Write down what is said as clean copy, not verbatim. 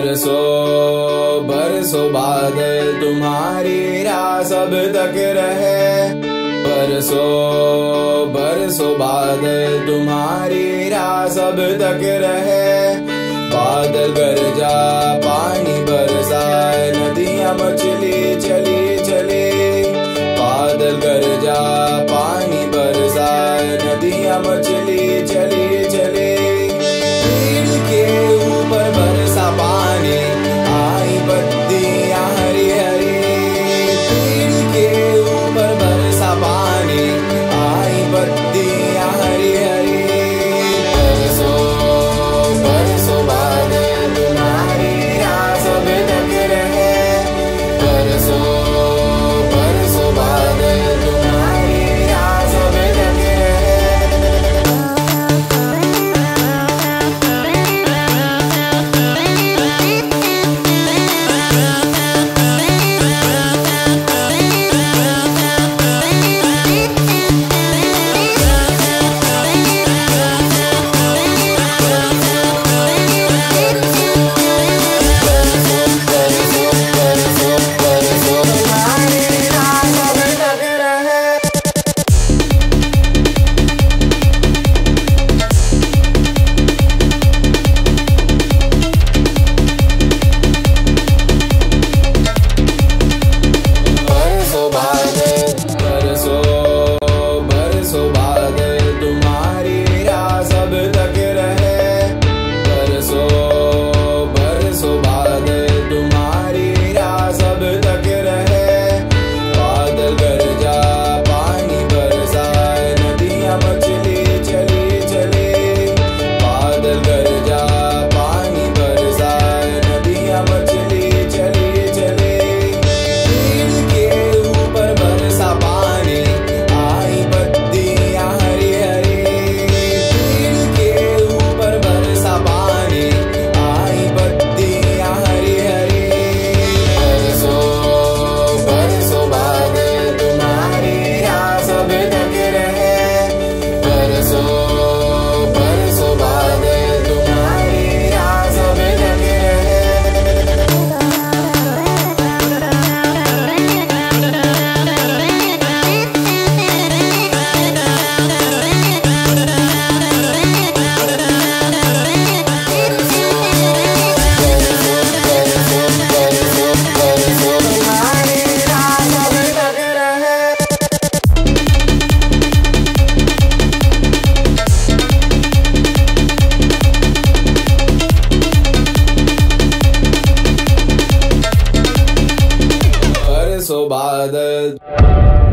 बरसों बरसों बादल तुम्हारी राह सब तक रहे। बरसों बरसों बादल तुम्हारी राह सब तक रहे। बादल गरजा पानी बरसाए नदियां मचली चली चली। बादल गरजा पानी बरसाए नदियां मचली चली चली। पेड़ के ऊपर बरसा पानी आई पत्तियां हरी हरी। पेड़ के ऊपर बरसा पानी आई पत्तियां हरी हरी। बरसों बरसों बादल तुम्हारी राह सब तक रहे। बरसों बरसों बादल तुम्हारी राह सब तक रहे। बादल।